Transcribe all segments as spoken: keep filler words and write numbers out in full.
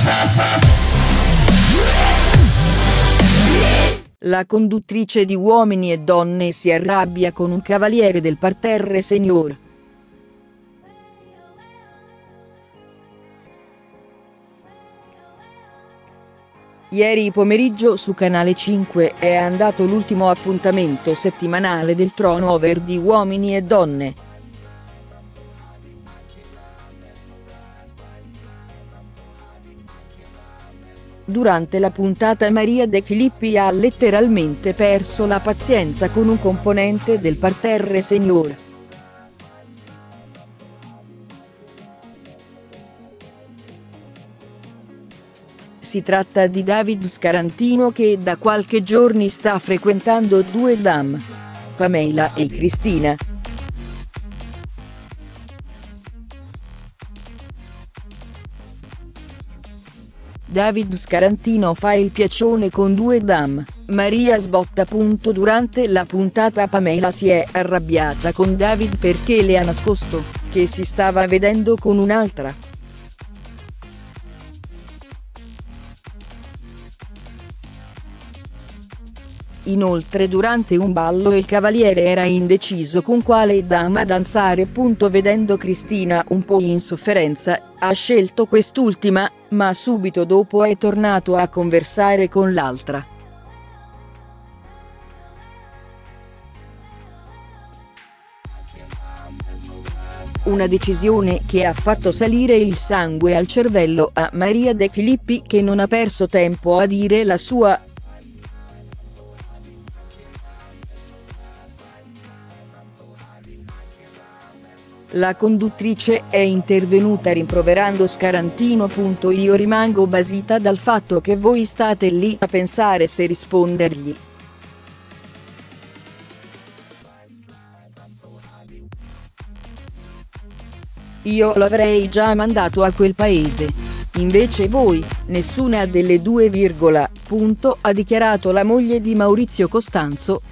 La conduttrice di Uomini e Donne si arrabbia con un cavaliere del parterre senior. Ieri pomeriggio su Canale cinque è andato l'ultimo appuntamento settimanale del turnover di Uomini e Donne. Durante la puntata Maria De Filippi ha letteralmente perso la pazienza con un componente del parterre senior. Si tratta di David Scarantino, che da qualche giorni sta frequentando due dame, Pamela e Cristina. David Scarantino fa il piacione con due dame, Maria sbotta. Durante la puntata Pamela si è arrabbiata con David perché le ha nascosto che si stava vedendo con un'altra. Inoltre durante un ballo il cavaliere era indeciso con quale dama danzare. Vedendo Cristina un po' in sofferenza, ha scelto quest'ultima, ma subito dopo è tornato a conversare con l'altra. Una decisione che ha fatto salire il sangue al cervello a Maria De Filippi, che non ha perso tempo a dire la sua. La conduttrice è intervenuta rimproverando Scarantino. Io rimango basita dal fatto che voi state lì a pensare se rispondergli. Io l'avrei già mandato a quel paese. Invece voi, nessuna delle due, punto, ha dichiarato la moglie di Maurizio Costanzo.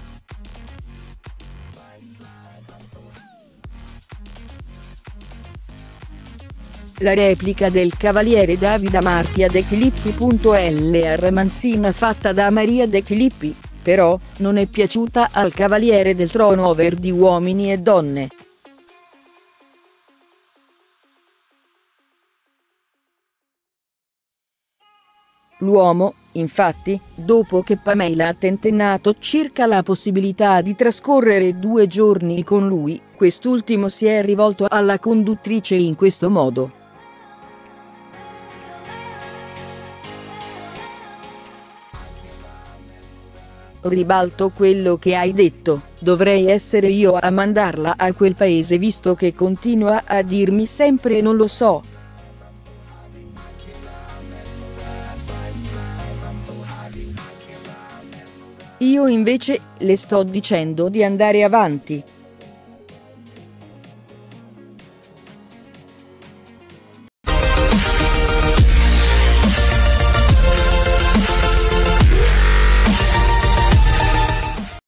La replica del cavaliere David Amartya De Filippi. La romanzina fatta da Maria De Filippi, però, non è piaciuta al cavaliere del turnover di Uomini e Donne. L'uomo, infatti, dopo che Pamela ha tentennato circa la possibilità di trascorrere due giorni con lui, quest'ultimo si è rivolto alla conduttrice in questo modo. Ribalto quello che hai detto, dovrei essere io a mandarla a quel paese visto che continua a dirmi sempre non lo so. Io invece le sto dicendo di andare avanti.